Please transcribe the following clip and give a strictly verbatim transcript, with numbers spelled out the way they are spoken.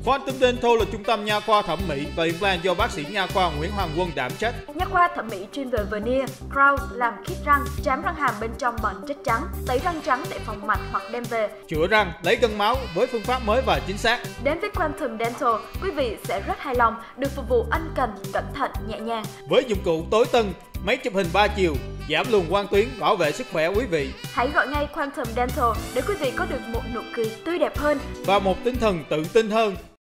Quantum Dental là trung tâm nha khoa thẩm mỹ và implant do bác sĩ nha khoa Nguyễn Hoàng Quân đảm trách. Nha khoa thẩm mỹ chuyên về veneer, crown làm khít răng, trám răng hàm bên trong bằng chất trắng, tẩy răng trắng để phòng mạch hoặc đem về, Chữa răng, lấy gân máu với phương pháp mới và chính xác. Đến với Quantum Dental, quý vị sẽ rất hài lòng, được phục vụ ân cần, cẩn thận, nhẹ nhàng. Với dụng cụ tối tân, máy chụp hình ba chiều, giảm luồng quang tuyến, bảo vệ sức khỏe quý vị. Hãy gọi ngay Quantum Dental để quý vị có được một nụ cười tươi đẹp hơn Và một tinh thần tự tin hơn.